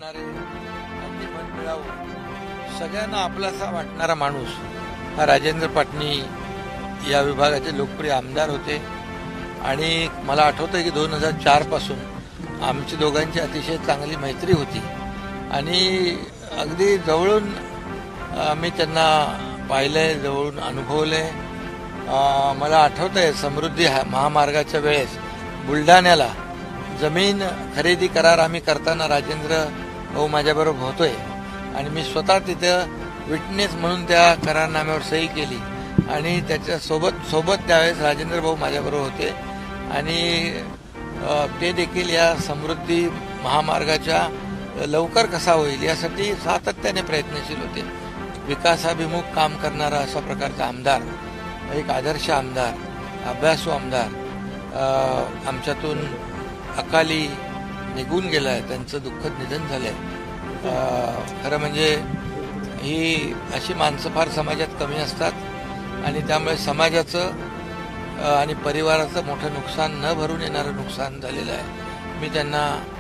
वाटणारे अगदी मन मिळावं सगळ्यांना आपलासा वाटणारा माणूस हा राजेंद्र पाटणी या विभागाचे लोकप्रिय आमदार होते. आणि मला आठवतं की 2004 पासून आमची दोघांची अतिशय चांगली मैत्री होती आणि अगदी जवळून मी त्यांना पाहिलंय, जवळून अनुभवलंय. मला आठवतंय समृद्धी महामार्गाच्या वेळेस बुलढाण्याला जमीन खरेदी करार आम्ही करताना राजेंद्र भाऊ माझ्याबरोबर होतोय आणि मी स्वतः तिथं विटनेस म्हणून त्या करारनाम्यावर सही केली आणि त्याच्या सोबत त्यावेळेस राजेंद्र भाऊ माझ्याबरोबर होते आणि ते देखील या समृद्धी महामार्गाच्या लवकर कसा होईल यासाठी सातत्याने प्रयत्नशील होते. विकासाभिमुख काम करणारा अशा प्रकारचा आमदार, एक आदर्श आमदार, अभ्यासू आमदार आमच्यातून अकाली निघून गेला आहे. त्यांचं दुःखद निधन झालं आहे. खरं म्हणजे ही अशी माणसं फार समाजात कमी असतात आणि त्यामुळे समाजाचं आणि परिवाराचं मोठं नुकसान, न भरून येणारं नुकसान झालेलं आहे. मी त्यांना